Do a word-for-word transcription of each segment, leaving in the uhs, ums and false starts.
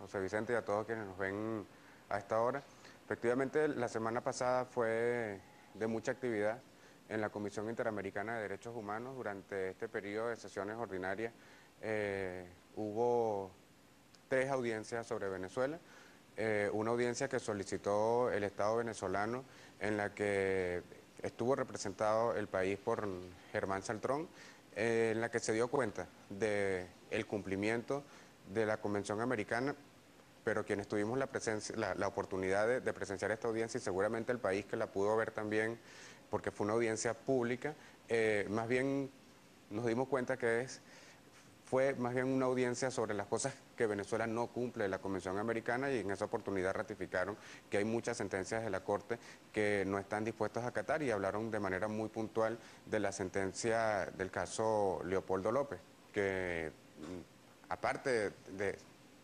José Vicente, y a todos quienes nos ven a esta hora. Efectivamente, la semana pasada fue de mucha actividad en la Comisión Interamericana de Derechos Humanos. Durante este periodo de sesiones ordinarias eh, hubo tres audiencias sobre Venezuela. Eh, una audiencia que solicitó el Estado venezolano, en la que estuvo representado el país por Germán Saltrón, eh, en la que se dio cuenta del cumplimiento de la Convención Americana, pero quienes tuvimos la, presencia, la, la oportunidad de, de presenciar esta audiencia, y seguramente el país que la pudo ver también, porque fue una audiencia pública, eh, más bien nos dimos cuenta que es fue más bien una audiencia sobre las cosas que Venezuela no cumple de la Convención Americana, y en esa oportunidad ratificaron que hay muchas sentencias de la Corte que no están dispuestos a acatar, y hablaron de manera muy puntual de la sentencia del caso Leopoldo López, que aparte de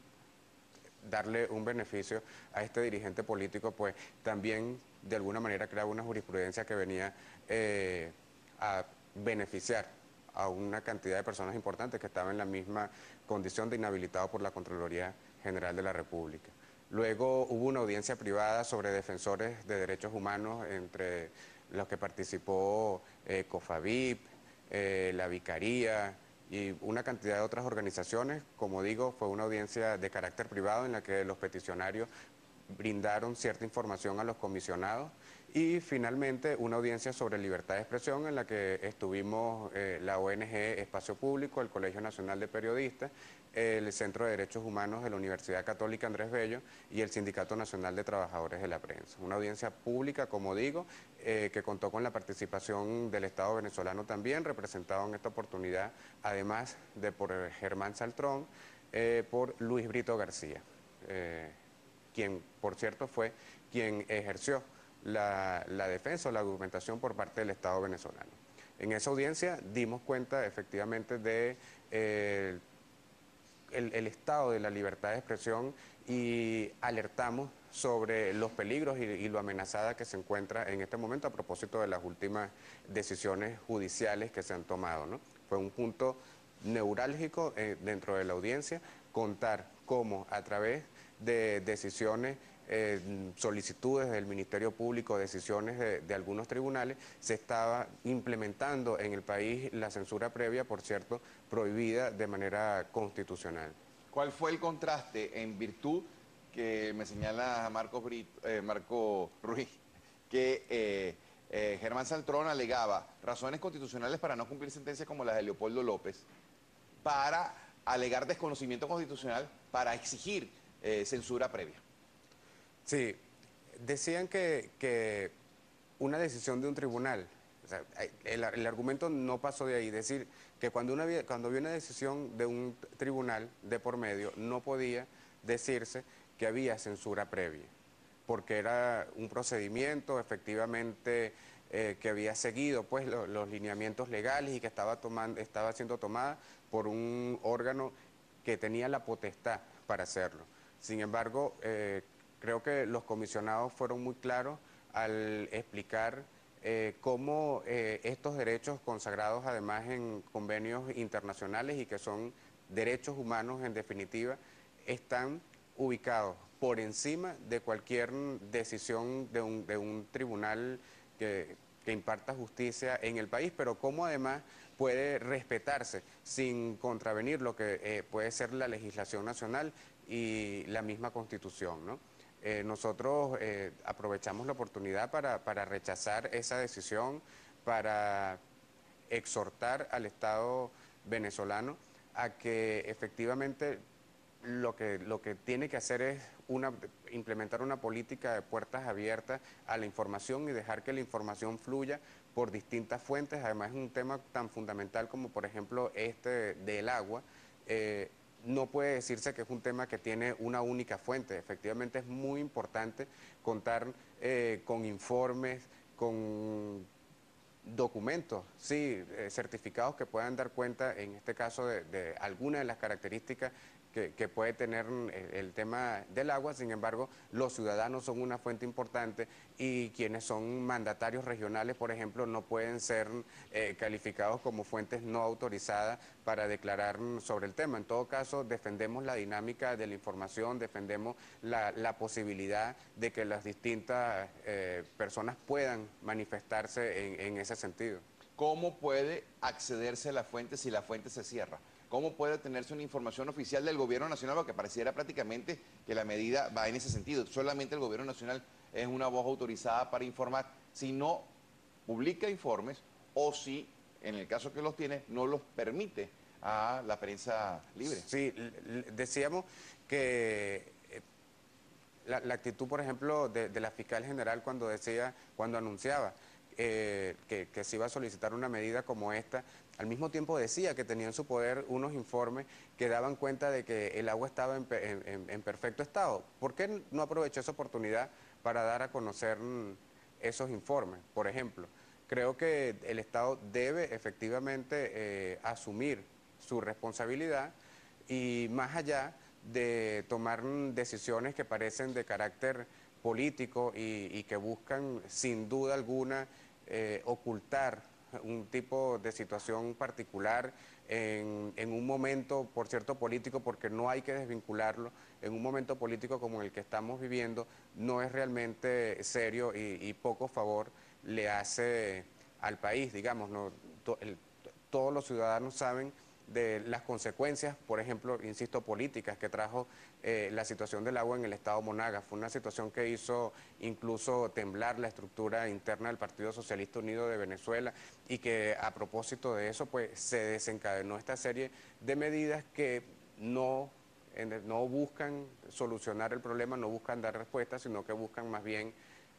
darle un beneficio a este dirigente político, pues también de alguna manera creaba una jurisprudencia que venía eh, a beneficiar a una cantidad de personas importantes que estaban en la misma condición de inhabilitado por la Contraloría General de la República. Luego hubo una audiencia privada sobre defensores de derechos humanos, entre los que participó eh, COFAVIP, eh, la Vicaría y una cantidad de otras organizaciones. Como digo, fue una audiencia de carácter privado en la que los peticionarios brindaron cierta información a los comisionados, y finalmente una audiencia sobre libertad de expresión en la que estuvimos eh, la O N G Espacio Público, el Colegio Nacional de Periodistas, el Centro de Derechos Humanos de la Universidad Católica Andrés Bello y el Sindicato Nacional de Trabajadores de la Prensa. Una audiencia pública, como digo, eh, que contó con la participación del Estado venezolano también, representado en esta oportunidad, además de por Germán Saltrón, eh, por Luis Brito García. Eh, quien, por cierto, fue quien ejerció la, la defensa o la argumentación por parte del Estado venezolano. En esa audiencia dimos cuenta efectivamente de eh, el, el estado de la libertad de expresión, y alertamos sobre los peligros y, y lo amenazada que se encuentra en este momento a propósito de las últimas decisiones judiciales que se han tomado, ¿no? Fue un punto neurálgico eh, dentro de la audiencia, contar cómo a través de decisiones, eh, solicitudes del Ministerio Público, decisiones de, de algunos tribunales, se estaba implementando en el país la censura previa, por cierto, prohibida de manera constitucional. ¿Cuál fue el contraste en virtud que me señala Marcos Brito, eh, Marco Ruiz, que eh, eh, Germán Saltrón alegaba razones constitucionales para no cumplir sentencias como las de Leopoldo López, para alegar desconocimiento constitucional, para exigir eh, censura previa? Sí, decían que, que una decisión de un tribunal, o sea, el, el argumento no pasó de ahí, decir que cuando, una, cuando había una decisión de un tribunal de por medio, no podía decirse que había censura previa, porque era un procedimiento efectivamente eh, que había seguido pues lo, los lineamientos legales, y que estaba, tomando, estaba siendo tomada por un órgano que tenía la potestad para hacerlo. Sin embargo, eh, creo que los comisionados fueron muy claros al explicar eh, cómo eh, estos derechos consagrados además en convenios internacionales, y que son derechos humanos en definitiva, están ubicados por encima de cualquier decisión de un, de un tribunal que, que imparta justicia en el país, pero cómo además puede respetarse sin contravenir lo que eh, puede ser la legislación nacional y la misma Constitución, ¿no? Eh, nosotros eh, aprovechamos la oportunidad para, para rechazar esa decisión, para exhortar al Estado venezolano a que efectivamente lo que, lo que tiene que hacer es una, implementar una política de puertas abiertas a la información, y dejar que la información fluya por distintas fuentes. Además, es un tema tan fundamental como, por ejemplo, este del agua. Eh, no puede decirse que es un tema que tiene una única fuente. Efectivamente, es muy importante contar eh, con informes, con documentos, sí, eh, certificados que puedan dar cuenta, en este caso, de, de alguna de las características que, que puede tener el, el tema del agua. Sin embargo, los ciudadanos son una fuente importante y quienes son mandatarios regionales, por ejemplo, no pueden ser eh, calificados como fuentes no autorizadas para declarar sobre el tema. En todo caso, defendemos la dinámica de la información, defendemos la, la posibilidad de que las distintas eh, personas puedan manifestarse en, en ese sentido. ¿Cómo puede accederse a la fuente si la fuente se cierra? ¿Cómo puede tenerse una información oficial del gobierno nacional? Porque pareciera prácticamente que la medida va en ese sentido. Solamente el gobierno nacional es una voz autorizada para informar. Si no publica informes o si, en el caso que los tiene, no los permite a la prensa libre. Sí, decíamos que la, la actitud, por ejemplo, de, de la fiscal general cuando decía, cuando anunciaba eh, que, que se iba a solicitar una medida como esta, al mismo tiempo decía que tenía en su poder unos informes que daban cuenta de que el agua estaba en, en, en perfecto estado. ¿Por qué no aprovechó esa oportunidad para dar a conocer esos informes? Por ejemplo, creo que el Estado debe efectivamente eh, asumir su responsabilidad y más allá de tomar decisiones que parecen de carácter político y, y que buscan sin duda alguna eh, ocultar un tipo de situación particular en, en un momento, por cierto, político, porque no hay que desvincularlo, en un momento político como el que estamos viviendo, no es realmente serio y, y poco favor le hace al país, digamos, no, to, el, todos los ciudadanos saben de las consecuencias, por ejemplo, insisto, políticas que trajo eh, la situación del agua en el estado Monagas. Fue una situación que hizo incluso temblar la estructura interna del Partido Socialista Unido de Venezuela y que a propósito de eso pues se desencadenó esta serie de medidas que no, en, no buscan solucionar el problema, no buscan dar respuestas, sino que buscan más bien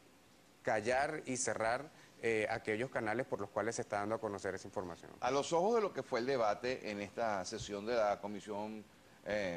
callar y cerrar eh, aquellos canales por los cuales se está dando a conocer esa información. A los ojos de lo que fue el debate en esta sesión de la Comisión eh,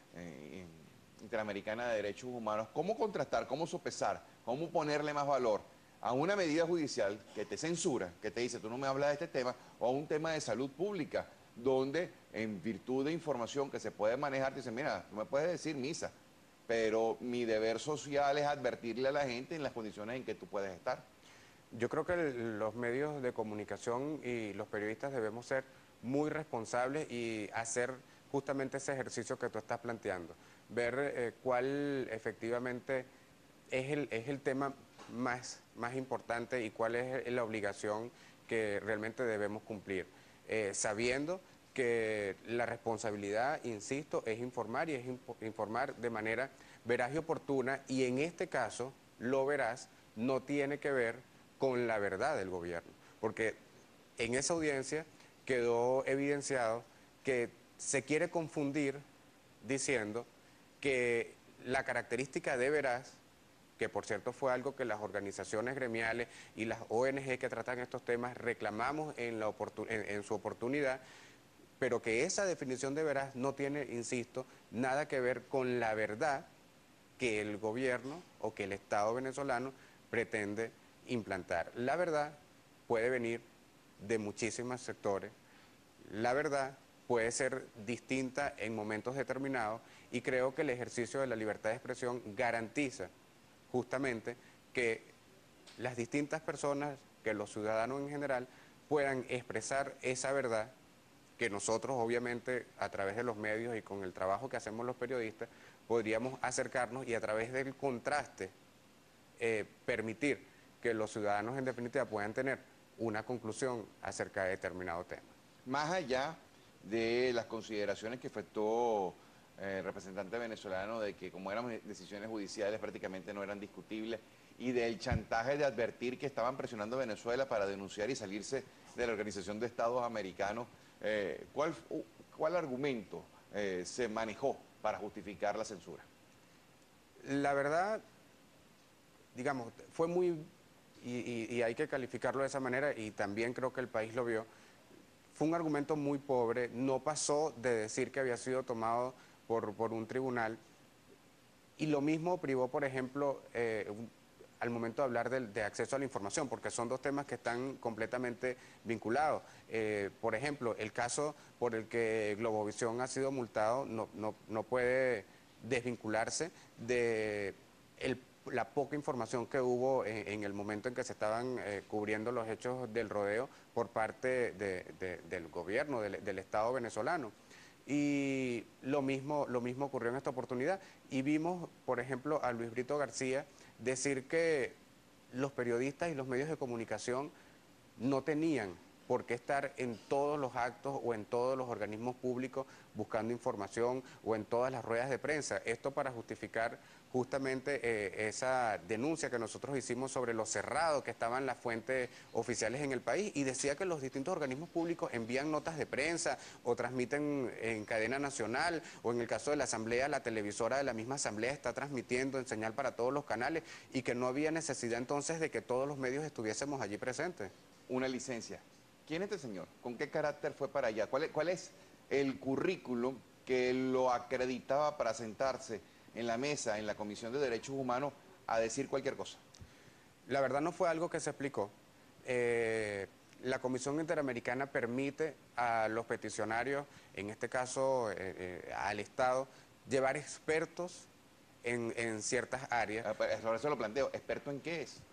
eh, Interamericana de Derechos Humanos, ¿cómo contrastar, cómo sopesar, cómo ponerle más valor a una medida judicial que te censura, que te dice tú no me hablas de este tema, o a un tema de salud pública, donde en virtud de información que se puede manejar, te dicen, mira, tú me puedes decir misa, pero mi deber social es advertirle a la gente en las condiciones en que tú puedes estar? Yo creo que el, los medios de comunicación y los periodistas debemos ser muy responsables y hacer justamente ese ejercicio que tú estás planteando, ver eh, cuál efectivamente es el, es el tema más, más importante y cuál es la obligación que realmente debemos cumplir, eh, sabiendo que la responsabilidad, insisto, es informar y es imp informar de manera veraz y oportuna, y en este caso, lo veraz no tiene que ver con la verdad del gobierno, porque en esa audiencia quedó evidenciado que se quiere confundir diciendo que la característica de veraz, que por cierto fue algo que las organizaciones gremiales y las O N G que tratan estos temas reclamamos en, la en, en su oportunidad, pero que esa definición de veraz no tiene, insisto, nada que ver con la verdad que el gobierno o que el Estado venezolano pretende implantar. La verdad puede venir de muchísimos sectores, la verdad puede ser distinta en momentos determinados y creo que el ejercicio de la libertad de expresión garantiza justamente que las distintas personas, que los ciudadanos en general, puedan expresar esa verdad que nosotros obviamente a través de los medios y con el trabajo que hacemos los periodistas podríamos acercarnos y a través del contraste eh, permitir que los ciudadanos en definitiva puedan tener una conclusión acerca de determinado tema. Más allá de las consideraciones que efectuó eh, el representante venezolano de que como eran decisiones judiciales prácticamente no eran discutibles, y del chantaje de advertir que estaban presionando a Venezuela para denunciar y salirse de la Organización de Estados Americanos, eh, ¿cuál, ¿cuál argumento eh, se manejó para justificar la censura? La verdad, digamos, fue muy, y, y, y hay que calificarlo de esa manera, y también creo que el país lo vio, fue un argumento muy pobre, no pasó de decir que había sido tomado por, por un tribunal, y lo mismo privó, por ejemplo, eh, un, al momento de hablar de, de acceso a la información, porque son dos temas que están completamente vinculados. Eh, por ejemplo, el caso por el que Globovisión ha sido multado no, no, no puede desvincularse de el, la poca información que hubo en, en el momento en que se estaban eh, cubriendo los hechos del rodeo por parte de, de, del gobierno, del, del Estado venezolano. Y lo mismo, lo mismo ocurrió en esta oportunidad. Y vimos, por ejemplo, a Luis Brito García decir que los periodistas y los medios de comunicación no tenían por qué estar en todos los actos o en todos los organismos públicos buscando información o en todas las ruedas de prensa. Esto para justificar justamente eh, esa denuncia que nosotros hicimos sobre lo cerrado que estaban las fuentes oficiales en el país, y decía que los distintos organismos públicos envían notas de prensa o transmiten en cadena nacional, o en el caso de la asamblea, la televisora de la misma asamblea está transmitiendo en señal para todos los canales, y que no había necesidad entonces de que todos los medios estuviésemos allí presentes. Una licencia. ¿Quién es este señor? ¿Con qué carácter fue para allá? ¿Cuál es, cuál es el currículum que lo acreditaba para sentarse en la mesa, en la Comisión de Derechos Humanos, a decir cualquier cosa? La verdad no fue algo que se explicó. Eh, la Comisión Interamericana permite a los peticionarios, en este caso eh, eh, al Estado, llevar expertos en, en ciertas áreas. Ah, pues, sobre eso lo planteo. ¿Experto en qué es?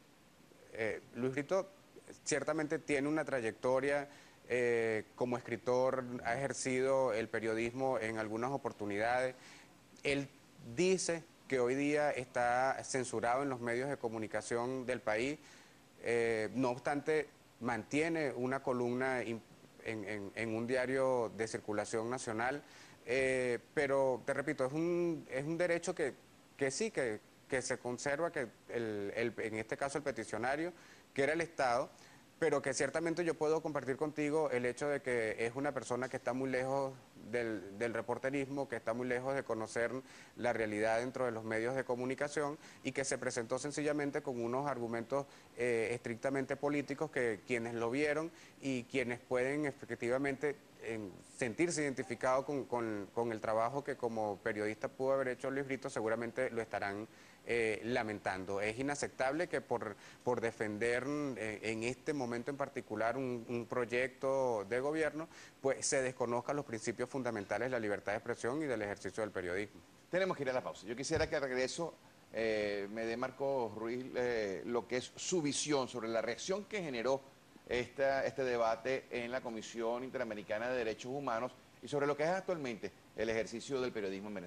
Eh, Luis Brito ciertamente tiene una trayectoria eh, como escritor, ha ejercido el periodismo en algunas oportunidades. Él dice que hoy día está censurado en los medios de comunicación del país, eh, no obstante mantiene una columna en, en, en un diario de circulación nacional, eh, pero te repito, es un, es un derecho que, que sí, que, que se conserva, que el, el, en este caso el peticionario, que era el Estado, pero que ciertamente yo puedo compartir contigo el hecho de que es una persona que está muy lejos del, del reporterismo, que está muy lejos de conocer la realidad dentro de los medios de comunicación, y que se presentó sencillamente con unos argumentos eh, estrictamente políticos que quienes lo vieron y quienes pueden efectivamente en sentirse identificados con, con, con el trabajo que como periodista pudo haber hecho Luis Brito, seguramente lo estarán eh, lamentando. Es inaceptable que por, por defender eh, en este momento en particular un, un proyecto de gobierno, pues se desconozcan los principios fundamentales de la libertad de expresión y del ejercicio del periodismo. Tenemos que ir a la pausa. Yo quisiera que al regreso eh, me dé Marco Ruiz eh, lo que es su visión sobre la reacción que generó esta, este debate en la Comisión Interamericana de Derechos Humanos y sobre lo que es actualmente el ejercicio del periodismo en Venezuela.